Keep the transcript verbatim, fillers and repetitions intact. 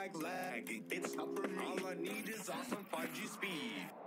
like lagging. It's tough for me. All I need is awesome five G speed.